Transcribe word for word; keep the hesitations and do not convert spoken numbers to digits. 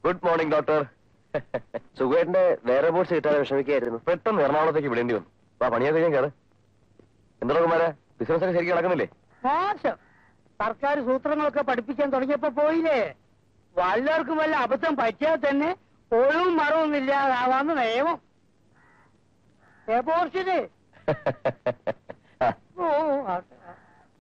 Good morning doctor. സുഖേട്ടന്റെ വേറെ boards കിട്ടാതെ വിഷമിക്കായിരുന്നു. പെട്ടെന്ന് എറണാകുളത്തേക്ക് വിടേണ്ടി വന്നു. ആ പണിയൊക്കെ ഞാൻ കയറ്. എന്താ കുമാരെ, ബിസിനസ് ഒക്കെ ശരിക്കും നടക്കുന്നില്ലേ? മോശം. സർക്കാർ സൂത്രങ്ങളൊക്കെ പഠിപ്പിക്കാൻ തുടങ്ങിയപ്പോ പോയില്ലേ. വല്ലവർക്കും വല്ല അബദ്ധം പറ്റിയാൽ തന്നെ ഒഴിവും മറവൊന്നുമില്ലാതാവാന്ന് നിയമം. ഓ